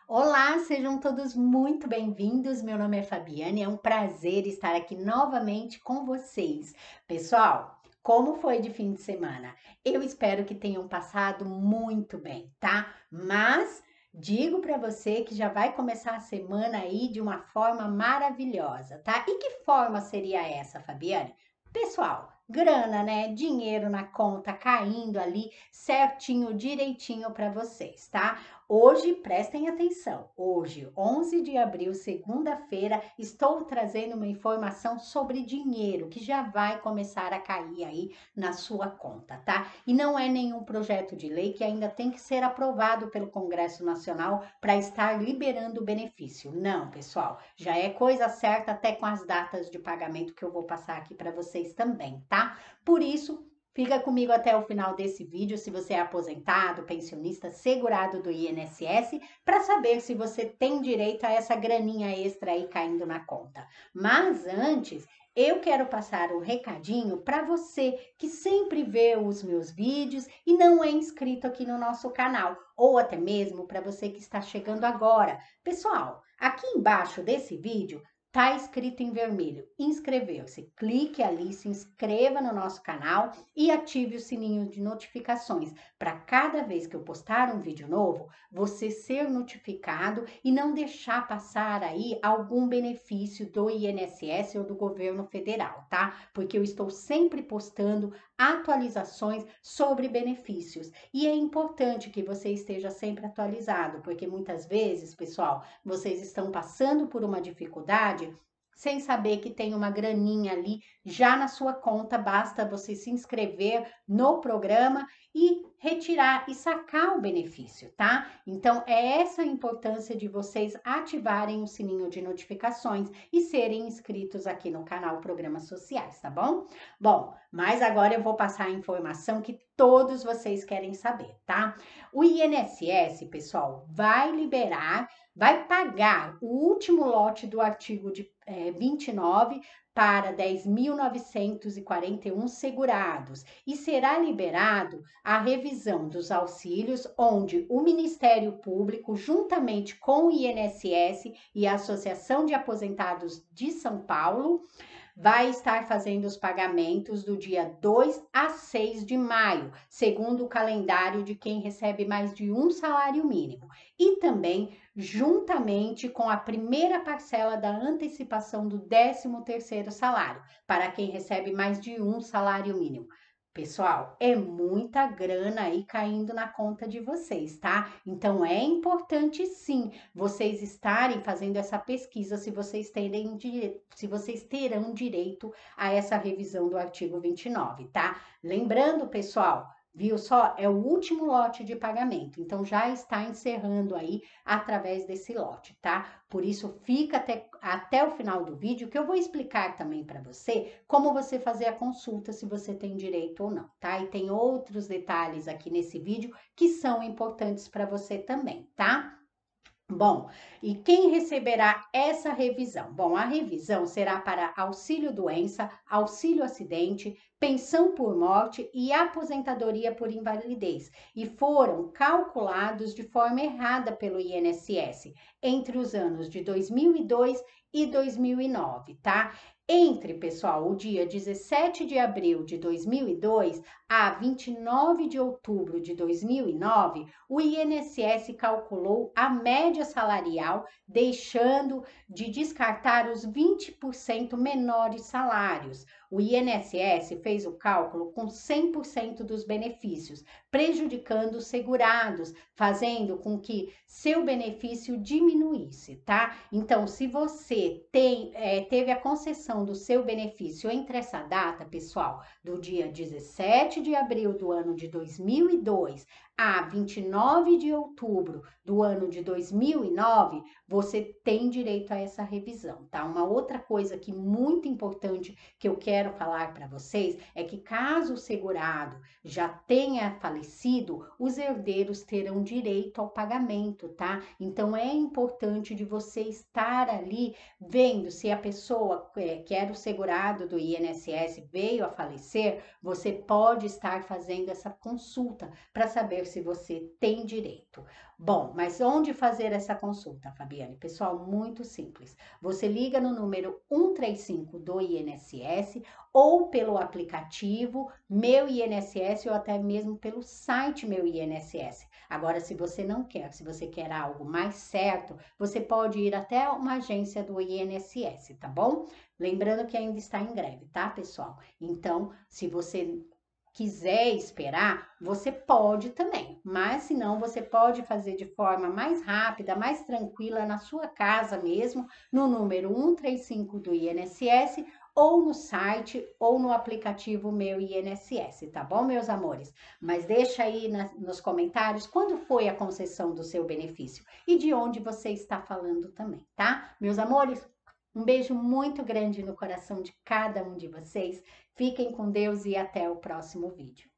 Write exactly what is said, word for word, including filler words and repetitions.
Olá, sejam todos muito bem-vindos. Meu nome é Fabiane, é um prazer estar aqui novamente com vocês. Pessoal, como foi de fim de semana? Eu espero que tenham passado muito bem, tá? Mas digo para você que já vai começar a semana aí de uma forma maravilhosa, tá? E que forma seria essa, Fabiane? Pessoal, grana, né? Dinheiro na conta caindo ali certinho, direitinho para vocês, tá? Hoje, prestem atenção, hoje, onze de abril, segunda-feira, estou trazendo uma informação sobre dinheiro que já vai começar a cair aí na sua conta, tá? E não é nenhum projeto de lei que ainda tem que ser aprovado pelo Congresso Nacional para estar liberando o benefício. Não, pessoal, já é coisa certa até com as datas de pagamento que eu vou passar aqui para vocês também, tá? Por isso, fica comigo até o final desse vídeo se você é aposentado, pensionista, segurado do I N S S, para saber se você tem direito a essa graninha extra aí caindo na conta. Mas antes, eu quero passar um recadinho para você que sempre vê os meus vídeos e não é inscrito aqui no nosso canal, ou até mesmo para você que está chegando agora. Pessoal, aqui embaixo desse vídeo tá escrito em vermelho, inscrever-se. Clique ali, se inscreva no nosso canal e ative o sininho de notificações para cada vez que eu postar um vídeo novo, você ser notificado e não deixar passar aí algum benefício do I N S S ou do governo federal, tá? Porque eu estou sempre postando atualizações sobre benefícios e é importante que você esteja sempre atualizado, porque muitas vezes, pessoal, vocês estão passando por uma dificuldade sem saber que tem uma graninha ali já na sua conta, basta você se inscrever no programa e retirar e sacar o benefício, tá? Então, é essa a importância de vocês ativarem o sininho de notificações e serem inscritos aqui no canal Programas Sociais, tá bom? Bom, mas agora eu vou passar a informação que todos vocês querem saber, tá? O I N S S, pessoal, vai liberar, vai pagar o último lote do artigo de é, vinte e nove para dez mil novecentos e quarenta e um segurados e será liberado a revisão dos auxílios, onde o Ministério Público, juntamente com o I N S S e a Associação de Aposentados de São Paulo, vai estar fazendo os pagamentos do dia dois a seis de maio, segundo o calendário de quem recebe mais de um salário mínimo. E também, juntamente com a primeira parcela da antecipação do décimo terceiro salário, para quem recebe mais de um salário mínimo. Pessoal, é muita grana aí caindo na conta de vocês, tá? Então é importante sim vocês estarem fazendo essa pesquisa se vocês terem se vocês terão direito a essa revisão do artigo vinte e nove, tá? Lembrando, pessoal, viu só? É o último lote de pagamento, então já está encerrando aí através desse lote, tá? Por isso fica até, até o final do vídeo que eu vou explicar também para você como você fazer a consulta se você tem direito ou não, tá? E tem outros detalhes aqui nesse vídeo que são importantes para você também, tá? Bom, e quem receberá essa revisão? Bom, a revisão será para auxílio doença, auxílio acidente, pensão por morte e aposentadoria por invalidez, e foram calculados de forma errada pelo I N S S entre os anos de dois mil e dois e dois mil e nove, tá? Entre, pessoal, o dia dezessete de abril de dois mil e dois a vinte e nove de outubro de dois mil e nove, o I N S S calculou a média salarial, deixando de descartar os vinte por cento menores salários. O I N S S fez o cálculo com cem por cento dos benefícios, prejudicando os segurados, fazendo com que seu benefício diminuísse, tá? Então, se você tem, é, teve a concessão do seu benefício entre essa data, pessoal, do dia dezessete de abril do ano de dois mil e dois a vinte e nove de outubro do ano de dois mil e nove, você tem direito a essa revisão, tá? Uma outra coisa que muito importante que eu quero falar para vocês é que caso o segurado já tenha falecido, os herdeiros terão direito ao pagamento, tá? Então é importante de você estar ali vendo se a pessoa é, que era o segurado do I N S S veio a falecer, você pode estar fazendo essa consulta para saber se você tem direito. Bom, mas onde fazer essa consulta, Fabiane? Pessoal, muito simples. Você liga no número um três cinco do I N S S ou pelo aplicativo Meu I N S S ou até mesmo pelo site Meu I N S S. Agora, se você não quer, se você quer algo mais certo, você pode ir até uma agência do I N S S, tá bom? Lembrando que ainda está em greve, tá, pessoal? Então, se você quiser esperar, você pode também, mas se não, você pode fazer de forma mais rápida, mais tranquila, na sua casa mesmo, no número um três cinco do I N S S, ou no site, ou no aplicativo Meu I N S S, tá bom, meus amores? Mas deixa aí na, nos comentários quando foi a concessão do seu benefício e de onde você está falando também, tá? Meus amores, um beijo muito grande no coração de cada um de vocês. Fiquem com Deus e até o próximo vídeo.